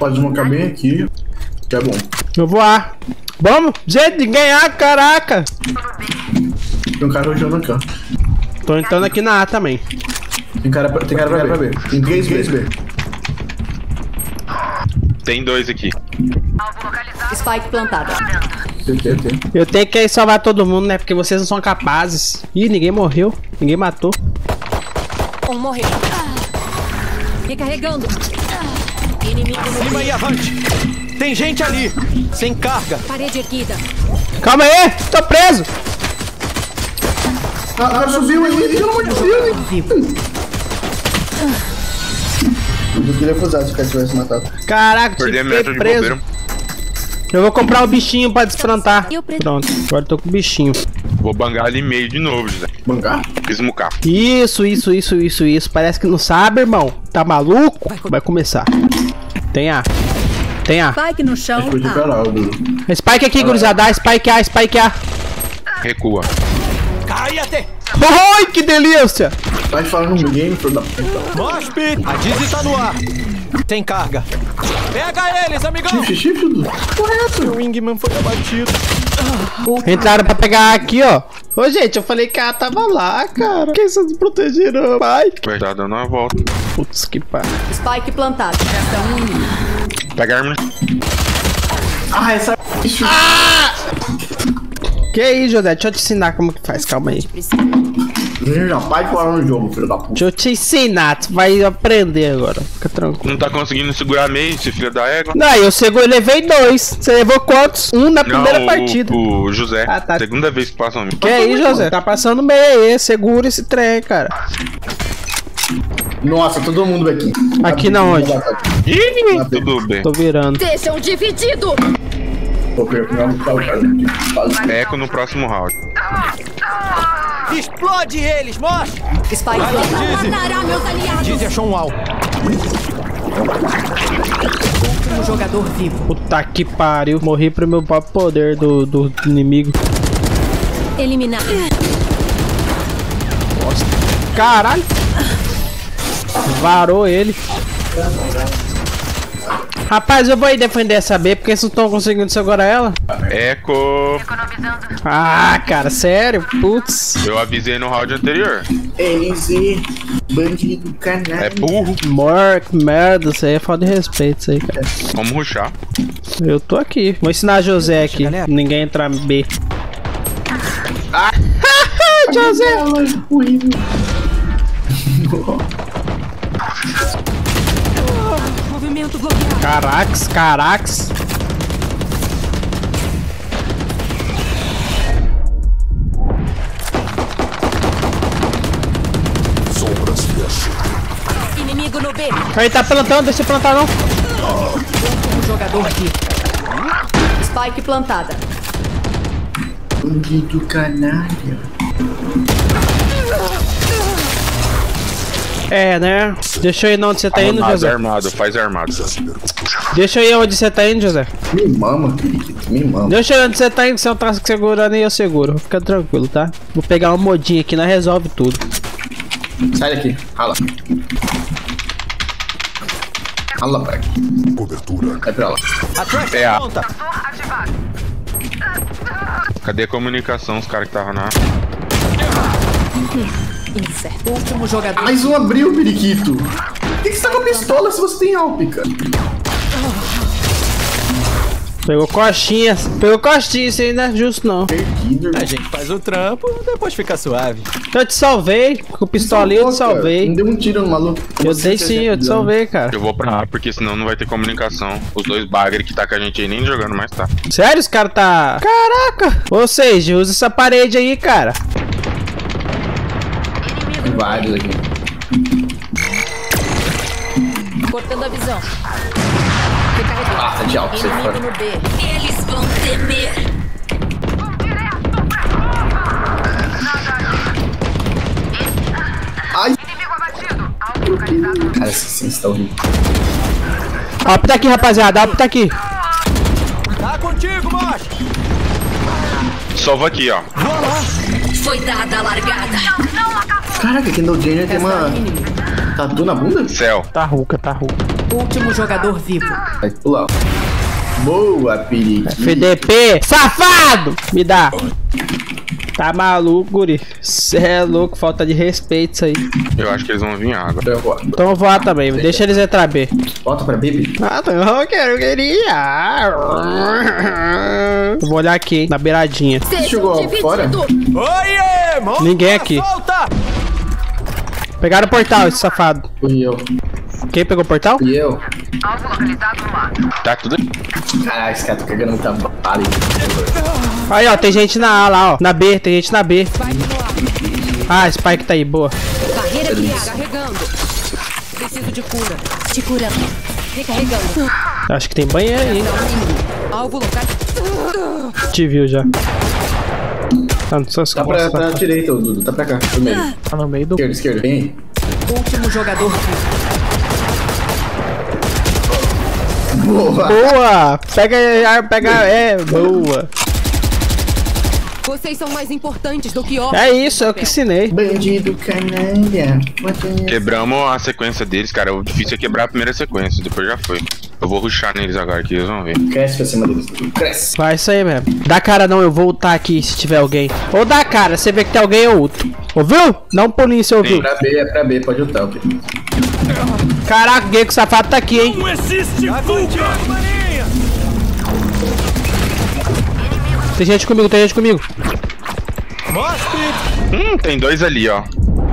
Pode desmocar bem aqui, que é bom. Eu vou voar. Vamos, jeito de ganhar, caraca. Tem um cara rojando aqui, ó. Tô entrando aqui na A também. Tem cara pra B. Tem 3 B. Tem 2 aqui. Spike plantada. TT. Eu tenho que ir salvar todo mundo, né? Porque vocês não são capazes. Ih, ninguém morreu. Ninguém matou. Um morreu. Recarregando. Inimigo no Cima e avante. Tem gente ali. Sem carga. parede erguida. Calma aí, tô preso. Ah, o cara subiu aí, pelo amor de Deus. Eu queria acusar se o cara tivesse matado. Caraca, Perdi a fiquei meta de preso. bombeiro. Eu vou comprar o bichinho pra desplantar. E o preto? Pronto, agora eu tô com o bichinho. Vou bangar ali meio de novo, José. Bancar? Esmucar. Isso. Parece que não sabe, irmão. Tá maluco? Vai começar. Tem A. Spike no chão. Foi de caralho, Dudu. Spike aqui, gurizada. Spike A. Recua. Cai até. Oi, que delícia. Vai falando no game, filho da puta. Mospe. A Dizzy tá no ar. Tem carga. Pega eles, amigão. Chifre, Dudu. O Wingman foi abatido. Entraram pra pegar aqui, ó. Ô, gente, eu falei que a tava lá, cara. Por que vocês não protegeram, pai? Vai dar dando uma volta. Putz, que pá. Spike plantado. Resta um inimigo. Pega a arma. Ah, essa bicho. Que aí, José? Deixa eu te ensinar como que faz. Calma aí. Já vai fora no jogo, filho da puta. Deixa eu te ensinar. Tu vai aprender agora. Fica tranquilo. Não tá conseguindo segurar meio, esse filho da égua. Não, eu levei 2. Você levou quantos? Um na primeira partida. O José. Ah, tá. Segunda vez que passa um. Que aí, José? Tá passando meio aí. Segura esse trem, cara. Nossa, todo mundo aqui. Aqui na onde? Ih, tudo bem. Tô virando. Deixam dividido. Pô, pior que não tá o cara. Eco no próximo round. Explode eles, mostra. Spike plantado. Matará meus aliados. Dizzy achou um alvo. Último jogador vivo. Puta que pariu. Morri pro meu próprio poder do inimigo. Eliminar. Caralho. Varou ele. Rapaz, eu vou aí defender essa B porque vocês não estão conseguindo segurar ela. Eco. Ah, cara, sério? Putz. Eu avisei no round anterior. LZ, bandido, canalha. É burro. Merda, isso aí é falta de respeito, isso aí, cara. Vamos rushar. Eu tô aqui. Vou ensinar a José aqui. Ninguém entrar em B. Ah, José! Movimento bloqueado. Carax. Inimigo no B. Aí tá plantando, deixa eu plantar não. Último jogador vivo. Spike plantada. Bandido, canalha. É, né? Deixa eu ir onde você tá indo, Faz José. armado, faz armado. Deixa eu ir onde você tá indo, José. Me mama, querido, me mama. Deixa eu ir onde você tá indo, se eu tá segurando aí eu seguro. Fica tranquilo, tá? Vou pegar uma modinha aqui, nós resolve tudo. Sai daqui, rala. Rala, pai. Cobertura. Vai pra lá. A trash É a. ponta. Cadê a comunicação, os caras que estavam na... Incerto. Último jogador. Mais um abriu, periquito. Por que você tá com a pistola se você tem álpica? Pegou costinha, isso aí não é justo não. Perdido. A gente faz o trampo, depois fica suave. Eu te salvei, com o pistolinho eu te salvei. Não deu um tiro no maluco. Eu dei sim, eu te salvei, cara. Eu vou pra A, porque senão não vai ter comunicação. Os dois bagre que tá com a gente aí nem jogando mais tá. Sério, os caras tá... Caraca! Ou seja, usa essa parede aí, cara. Tem vários aqui. Cortando a visão. Ah, tá de álcool, você Inimigo fora. no B. Eles vão temer. Ai. Cara, esse está horrível. Op tá aqui, rapaziada, op tá aqui. Tá contigo, macho. Só vou aqui, ó. Foi dada a largada. Caraca, Kendall Jenner tem uma tatu na bunda? Céu. Tá ruca. Último jogador vivo. Vai pular. Boa, periquito. FDP, safado! Me dá. Tá maluco, guri? Cê é louco, falta de respeito isso aí. Eu acho que eles vão vir agora. Então eu vou lá também, deixa eles entrar B. Volta pra B. Ah, eu queria. Eu vou olhar aqui, na beiradinha. Chegou fora? Oiê, monta, Ninguém aqui. solta! Pegaram o portal, esse safado. Fui eu. Quem pegou o portal? Fui eu. Tá tudo. Caralho, esse cara tá pegando muita bala. Aí, ó, tem gente na A lá, ó. Na B, tem gente na B. Ah, Spike tá aí, boa. Barreira de ar. Carregando. Preciso de cura. Te curando. Recarregando. Acho que tem banheiro aí. Alvo local. Te viu já. Tá nas suas Tá costas. pra direita, Dudu. Tá pra cá, pro meio. Tá no meio do... Esquerda. Vem aí. Último jogador vivo. Boa. Boa! Boa. Vocês são mais importantes do que ó. É isso, eu que ensinei. Bandido canalha. Quebramos a sequência deles, cara. O difícil é quebrar a primeira sequência, depois já foi. Eu vou rushar neles agora que eles vão ver. Cresce pra cima deles. Cresce. Vai isso aí mesmo. Dá cara não, eu vou ultar aqui se tiver alguém. Ou dá cara, você vê que tem alguém, eu ulto. Ouviu? Dá um pulinho se ouviu. É pra B, pode lutar. Caraca, o Gecko safado tá aqui, hein? Tem gente comigo. Tem dois ali, ó.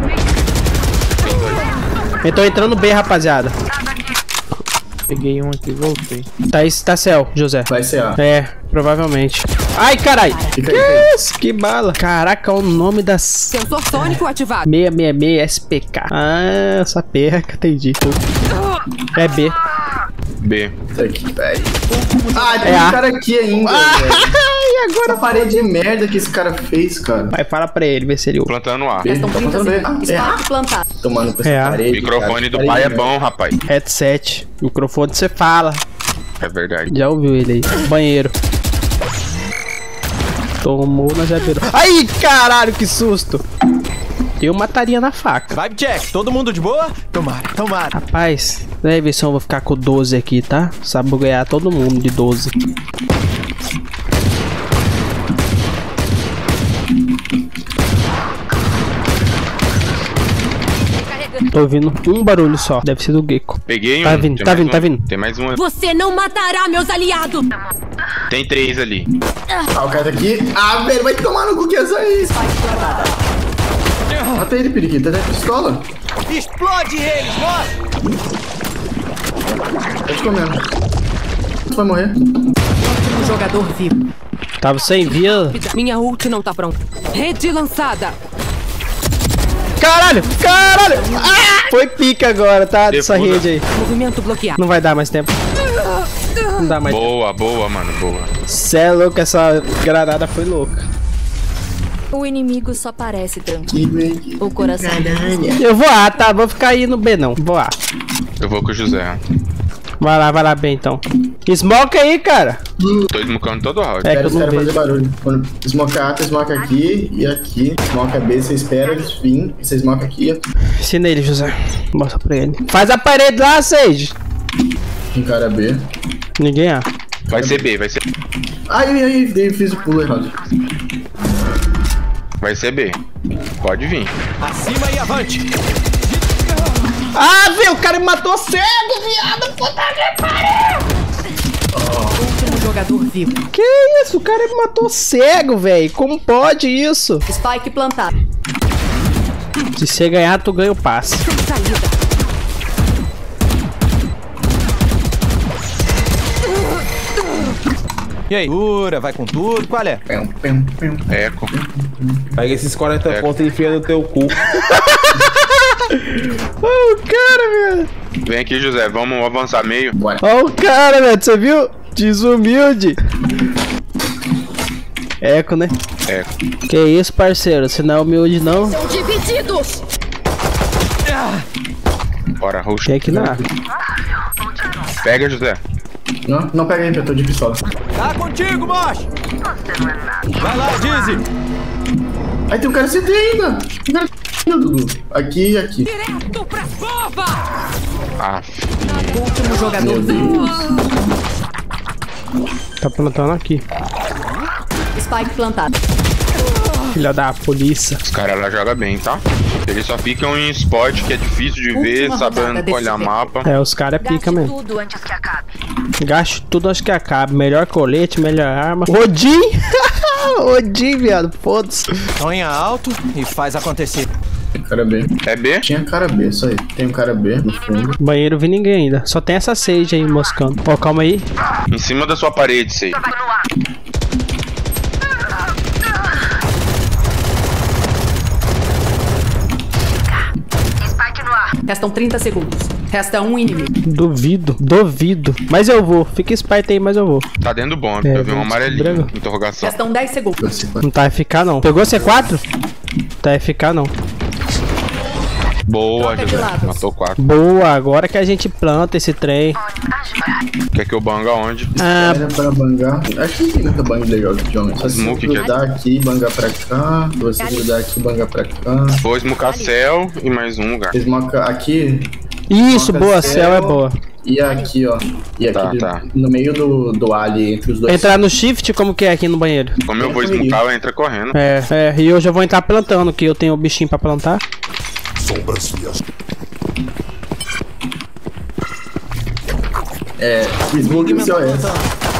Eu tô entrando B, rapaziada. Peguei um aqui, voltei. Tá céu, José. Vai ser A. É, provavelmente. Ai, carai. Fica Que aí. isso? Que bala. Caraca, o nome da... Sensor sônico ativado. 666 SPK. Ah, essa perca, entendi. É B. B. Isso aqui, velho. Ah, tem É A. um cara aqui ainda, velho. Ai, agora... Essa parede de merda que esse cara fez, cara. Vai, fala pra ele, ver se ele... Plantando A. B, tá plantando B. Spike plantado. Tomando pra É A. essa parede. O microfone cara. do pai é bom, rapaz. Headset. Microfone você fala. É verdade. Já ouviu ele aí. Banheiro. Tomou, mas já virou. Ai, caralho, que susto. Eu mataria na faca. Vai, Jack, todo mundo de boa? Tomara. Rapaz, deve ver se eu vou ficar com 12 aqui, tá? Sabe ganhar todo mundo de 12. Tô ouvindo um barulho só. Deve ser do Gecko. Peguei um. Tá vindo, Tem tá mais vindo, um. tá vindo. Tem mais um. Você não matará meus aliados. Tem 3 ali. Ah, o cara tá aqui. Ah, velho, vai tomar no cu que é só isso. Mata ele, periquito. Tá de pistola. Explode eles, mostra! Tá te comendo. Tu vai morrer. Último jogador vivo. Tava sem via. Minha ult não tá pronta. Rede lançada. Caralho! Ah! Foi pica agora, tá? Dessa Defusa. rede aí. Movimento bloqueado. Não vai dar mais tempo. Não dá mais tempo. Boa, mano. Boa. Cê é louco, essa granada foi louca. O inimigo só parece tranquilo. O coração. Eu vou A, tá? Vou ficar aí no B não. Vou A. Eu vou com o José. Vai lá B então. Smoke aí, cara. Tô smocando todo o round. É que Espera eu os não caras fazer vejo. barulho. Quando smocar A, tu smoca aqui e aqui. Smoca B, você espera eles vir. Você smoca aqui e aqui. Ensina ele, José. Mostra pra ele. Faz a parede lá, Sage. Um cara B. Ninguém A. Vai ser B, vai ser. Ai, fiz o pulo errado. Vai ser B. Pode vir. Acima e avante! Ah, viu? O cara me matou cego, viado. Puta que pariu. Último jogador vivo. Que isso? O cara me matou cego, velho. Como pode isso? Spike plantado. Se você ganhar, tu ganha o passe. Saída. E aí? Dura, vai com tudo, qual é? Eco. Pega esses 40 pontos e enfia no teu cu. Ó o cara, velho. Vem aqui, José. Vamos avançar meio. Bora. Ó o cara, velho. Você viu? Desumilde. Eco, né? Eco. Que isso, parceiro? Se não é humilde, não. São divididos. Bora, rush. Tem aqui na. Pega, José. Não pega aí, eu tô de pistola. Tá contigo, mocho! Vai lá, Dizzy! Aí tem um cara CT ainda. Dudu. Aqui e aqui. Direto pra cova! Ah, Último jogador Meu vivo. Deus. Tá plantando aqui. Spike plantado. Filha da polícia. os caras lá jogam bem, tá? Eles só ficam em spot que é difícil de ver, Última sabendo rodada olhar desse mapa. É, os caras é pica mesmo. Tudo antes que acabe. Gaste tudo antes que acabe. Melhor colete, melhor arma. Odin! Odin, viado. Foda-se. Sonha alto e faz acontecer. Tem cara B. É B? Tinha cara B, isso aí. Tem um cara B no fundo. Banheiro vi ninguém ainda. Só tem essa Sage aí moscando. Ó, calma aí. Em cima da sua parede, sei. Restam 30 segundos. Resta um inimigo. Duvido. Duvido. Mas eu vou. Fica esperto aí, mas eu vou. Tá dentro do bom, É, eu vi um amarelinho. branco. Interrogação. Restam 10 segundos. Não tá FK não. Pegou C4? Tá FK não. Boa, Troca de José. lados. Matou 4. Boa, agora que a gente planta esse trem. Quer que eu banga onde? Ah, Era para bangar. Acho que tem muita bang legal aqui, John. Só se Smoke você grudar aqui, bangar pra cá. Se você grudar aqui, bangar pra cá. Vou smocar céu e mais um lugar. Smoke aqui isso, Coloca boa. céu. Céu é boa. e aqui, ó. E aqui Tá. no meio do ali, entre os dois. Entrar no shift, como que é aqui no banheiro? Como eu vou smocar, eu entro correndo. E eu já vou entrar plantando, que eu tenho o bichinho pra plantar. Smoke no seu S.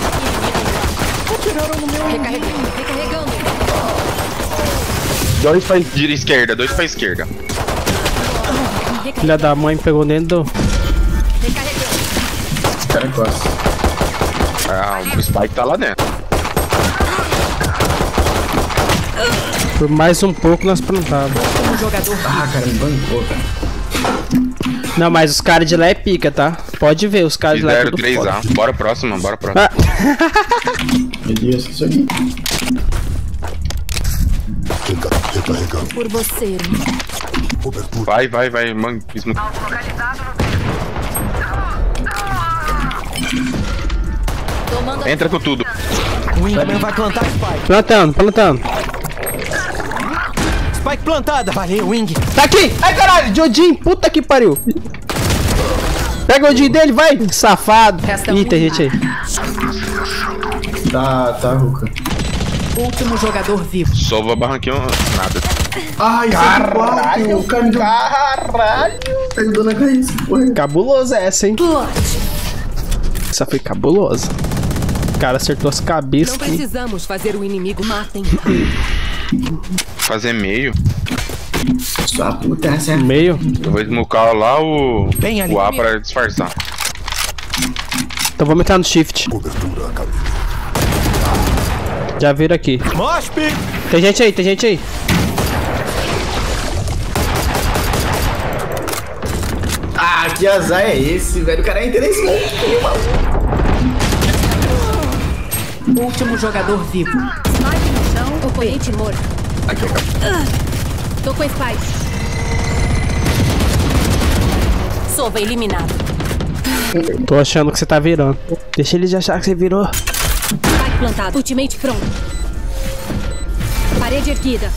Recarregando. Dois pra esquerda, dois pra esquerda. Filha da mãe pegou dentro do... Esse cara gosta. Ah, o Spike tá lá dentro. Por mais um pouco nós plantávamos. Último jogador. Ah, cara, me bancou, velho. Não, mas os caras de lá é pica, tá? Pode ver, os caras de lá é Fizeram tudo 3A. foda. Bora próxima, bora próxima. Ah, Meu Deus, isso aqui. Por você. Vai, mano. Tomando Entra com tudo. O Wingman vai plantar Spike. plantando. Spike plantada. Valeu, Wing. Tá aqui! Ai, caralho, de Odin, puta que pariu. Pega o Odin dele, vai! Safado. Resta Ih, um. tem gente aí. Tá, Ruka. último jogador vivo. Sova barranquinho, nada. Ai, caralho, caralho. Tá me dando a cabeça, porra. Cabulosa essa, hein? Essa foi cabulosa. O cara acertou as cabeças Não aqui. precisamos fazer o inimigo matem. Fazer meio. Sua puta, essa é. Meio. Eu vou smocar lá Bem ali. o A para disfarçar. Então vamos entrar no shift. Já viram aqui. Mosh pit. Tem gente aí. Ah, que azar é esse, velho? O cara é interessante. Último jogador vivo. Spike no chão, oponente morto. Aqui, ó. Tô com Spike. Sova eliminado. Tô achando que você tá virando. Deixa eles achar que você virou. Spike plantado. Ultimate pronto. Parede erguida.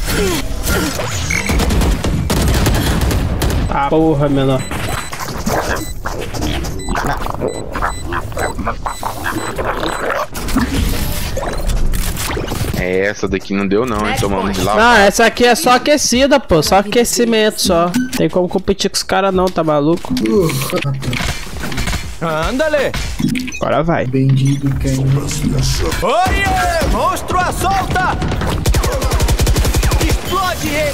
Ah, porra, menor. É, essa daqui não deu não, hein? Tomamos de lá. Ah, essa aqui é só aquecida, pô. Só aquecimento, só. Tem como competir com os caras não, tá maluco? Andale. Agora vai. Bendito quem. Oiê! Monstro à solta! Explode ele!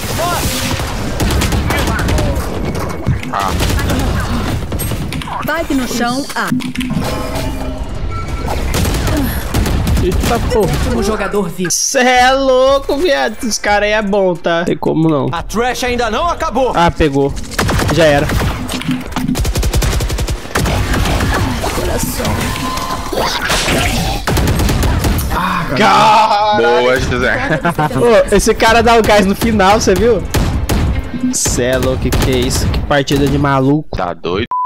Spike no chão. A. Eita, porra. Último jogador vivo. Cê é louco, viado. Esse cara aí é bom, tá? Tem como não. A trash ainda não acabou! Ah, pegou. Já era. Boa, José. Ô, esse cara dá o gás no final, você viu? Cê é louco, que é isso? Que partida de maluco. Tá doido?